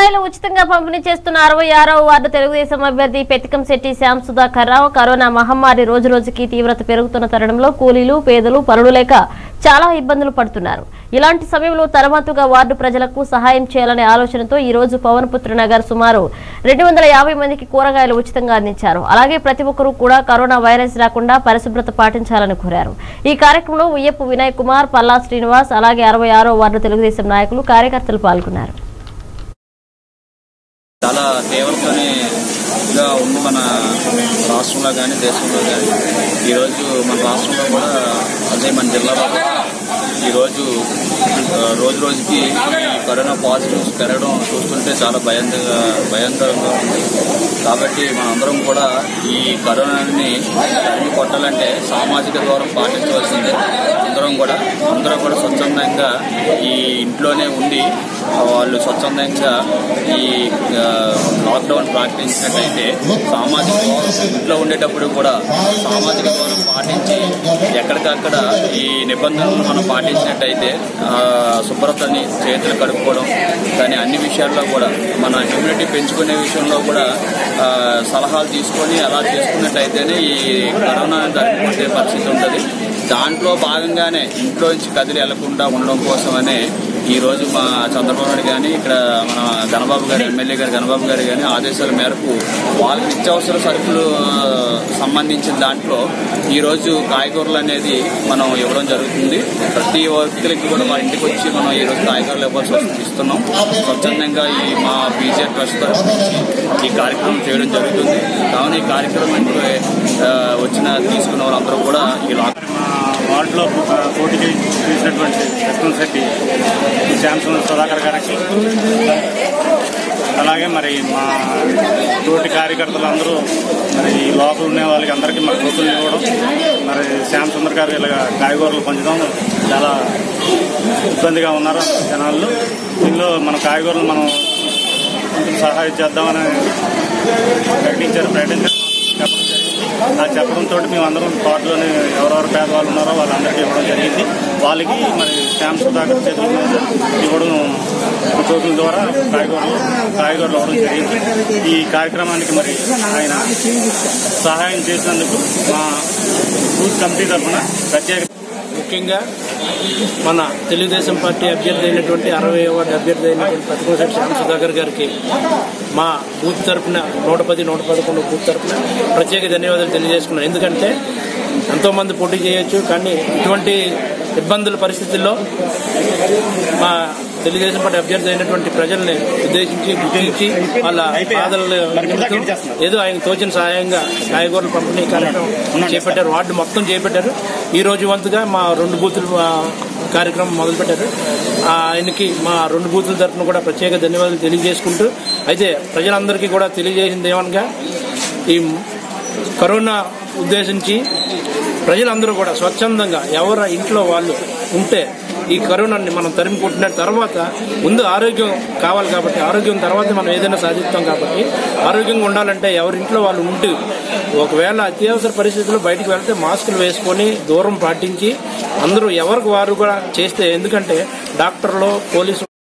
కూరగాయలు ఉచితంగా పంపిణీ చేస్తున్న 66వ వార్డు తెలుగుదేశం అభ్యర్థి పెతికంశెట్టి శ్యామ్ సుధాకర్ రావు కరోనా మహమ్మారి రోజురోజుకి తీవ్రత పెరుగుతున్న తరుణంలో కూలీలు పేదలు పనులు లేక చాలా ఇబ్బందులు పడుతున్నారు. ఇలాంటి సమయంలో తరమాతుగా వార్డు ప్రజలకు సహాయం చేయాలనే ఆలోచనతో ఈ రోజు పవన్పుత్ర నగర్ సుమారు 250 మందికి కూరగాయలు ఉచితంగా అందించారు. అలాగే ప్రతి ఒక్కరూ కూడా కరోనా వైరస్ రాకుండా పరిశుభ్రత పాటించాలని కోరారు. ఈ కార్యక్రమంలో ఉయ్యపు వినయ్ కుమార్, పల్లా శ్రీనివాస్, అలాగే 66వ వార్డు తెలుగుదేశం నాయకులు కార్యకర్తలు పాల్గొన్నారు. చాలా తీవ్రతగా ఉంది మన రాష్ట్రంలో కానీ దేశంలో కానీ. ఈరోజు మన రాష్ట్రంలో కూడా అదే మన జిల్లాలో ఈరోజు రోజు రోజుకి కరోనా పాజిటివ్స్ పెరగడం చూస్తుంటే చాలా భయంకరంగా ఉంది. కాబట్టి మనందరం కూడా ఈ కరోనాని తరిమి కొట్టాలంటే సామాజిక దూరం పాటించవలసిందే. అందరూ కూడా స్వచ్ఛందంగా ఈ ఇంట్లోనే ఉండి వాళ్ళు స్వచ్ఛందంగా ఈ లాక్డౌన్ పాటించినట్టయితే సామాజిక ఇంట్లో ఉండేటప్పుడు కూడా సామాజిక దూరం పాటించి ఎక్కడికక్కడ ఈ నిబంధనలు మనం పాటించినట్టయితే శుభ్రతని చేతులు కడుక్కోవడం కానీ అన్ని విషయాల్లో కూడా మన ఇమ్యూనిటీ పెంచుకునే విషయంలో కూడా సలహాలు తీసుకొని అలా చేసుకున్నట్టయితేనే ఈ కరోనా తగ్గిపోతే పరిస్థితి ఉంటుంది. దాంట్లో భాగంగానే ఇంట్లో నుంచి కదిలి వెళ్లకుండా ఉండడం కోసమనే ఈరోజు మా చంద్రబాబు నాయుడు కానీ ఇక్కడ మన గణబాబు గారు ఎమ్మెల్యే గారు గణబాబు గారు కానీ ఆదేశాల మేరకు వాళ్ళకి నిత్యావసర సరుకులు సంబంధించిన దాంట్లో ఈరోజు కాయగూరలు అనేది మనం ఇవ్వడం జరుగుతుంది. ప్రతి వ్యక్తులకి కూడా మా ఇంటికి వచ్చి మనం ఈరోజు కాయగూరలు ఇస్తున్నాం. స్వచ్ఛందంగా ఈ మా బీజే ట్రస్ట్ తరఫు ఈ కార్యక్రమం చేయడం జరుగుతుంది. కావున ఈ కార్యక్రమానికి తీసుకున్న వాళ్ళందరూ కూడా ఈ వార్డులో పోటీకి తీసినటువంటి పెతికంశెట్టి శ్యామ్ సుధాకర్ గారికి, అలాగే మరి మా తోటి కార్యకర్తలందరూ మరి లోపల ఉండే వాళ్ళకి అందరికీ మరి కోతులు ఇవ్వడం, మరి శ్యామ్ సుందర్ గారు ఇలాగ కాయగూరలు పంచడం చాలా ఇబ్బందిగా ఉన్నారు జనాలు. దీనిలో మన కాయగూరలు మనం సహాయం చేద్దామని ప్రకటించారు. చెప్పడంతో మేమందరం తోటలోని ఎవరెవరు పేదవాళ్ళు ఉన్నారో వాళ్ళందరికీ ఇవ్వడం జరిగింది. వాళ్ళకి మరి శ్యామ్ సుధాకర్ చేతుల మీద ఇవ్వడం చేతుల ద్వారా కాయగూరలు ఇవ్వడం జరిగింది. ఈ కార్యక్రమానికి మరి ఆయన సహాయం చేసినందుకు మా బూత్ కమిటీ తరఫున ప్రత్యేక ముఖ్యంగా మన తెలుగుదేశం పార్టీ అభ్యర్థి అయినటువంటి 60వ వార్డు అభ్యర్థి అయినటువంటి పెతికంశెట్టి శ్యామ్ సుధాకర్ గారికి మా బూత్ తరఫున 110, 111 బూత్ తరఫున ప్రత్యేక ధన్యవాదాలు తెలియజేసుకున్నాను. ఎందుకంటే ఎంతోమంది పోటీ చేయొచ్చు, కానీ ఇటువంటి ఇబ్బందుల పరిస్థితుల్లో మా తెలుగుదేశం పార్టీ అభ్యర్థి అయినటువంటి ప్రజల్ని ఉద్దేశించి గుర్తించి వాళ్ళ బాధలు ఏదో ఆయన తోచిన సహాయంగా కాయగూరల పంపిణీ కార్యక్రమం చేపట్టారు. వార్డు మొత్తం చేపట్టారు. ఈ రోజు వంతుగా మా 2 బూతులు కార్యక్రమం మొదలుపెట్టారు. ఆయనకి మా 2 బూతుల తరఫున కూడా ప్రత్యేక ధన్యవాదాలు తెలియజేసుకుంటూ, అయితే ప్రజలందరికీ కూడా తెలియజేసింది ఏమనగా ఈ కరోనా ఉద్దేశించి ప్రజలందరూ కూడా స్వచ్ఛందంగా ఎవరి ఇంట్లో వాళ్ళు ఉంటే ఈ కరోనాని మనం తరిమి కొట్టిన తర్వాత ముందు ఆరోగ్యం కావాలి. కాబట్టి ఆరోగ్యం తర్వాత మనం ఏదైనా సాధిస్తాం. కాబట్టి ఆరోగ్యంగా ఉండాలంటే ఎవరింట్లో వాళ్ళు ఉంటూ ఒకవేళ అత్యవసర పరిస్థితుల్లో బయటకు వెళ్తే మాస్కులు వేసుకొని దూరం పాటించి అందరూ ఎవరికి వారు కూడా చేస్తే, ఎందుకంటే డాక్టర్లు పోలీసు